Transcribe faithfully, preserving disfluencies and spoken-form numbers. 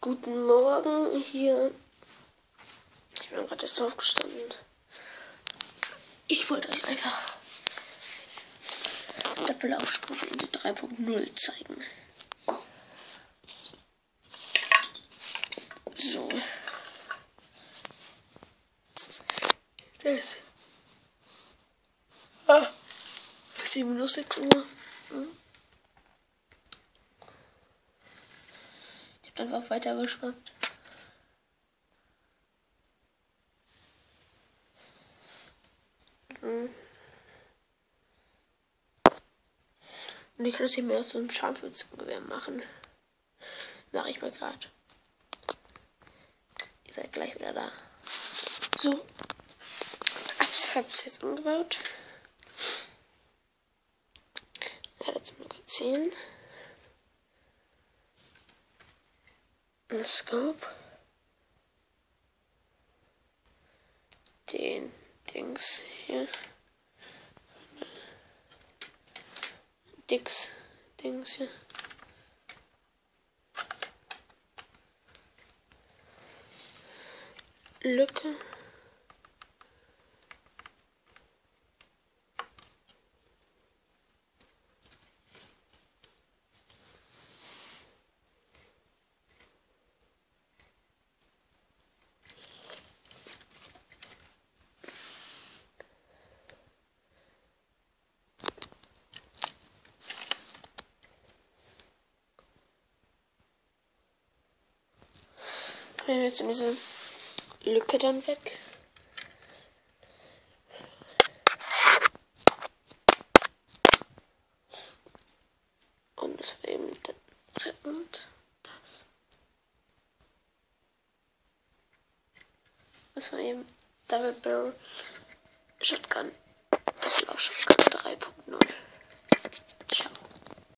Guten Morgen hier. Ich bin gerade erst aufgestanden. Ich wollte euch einfach Doppelaufstufe in drei Punkt null zeigen. So. Das. Ah. sieben Uhr, sechs Uhr. Hm. Ich hab einfach weitergespannt. Hm. Und ich kann das hier mehr aus so einem Scharfschützengewehr machen. Mache ich mal gerade. Ihr seid gleich wieder da. So. Ich habe es jetzt umgebaut. Ich habe jetzt Magazin. Ein Scope. Den Dings hier. Dix Dings hier. Lücke. Wir haben jetzt diese Lücke dann weg. Und das war eben der und das. Das war eben Double Barrel Shotgun. Doppel Shotgun.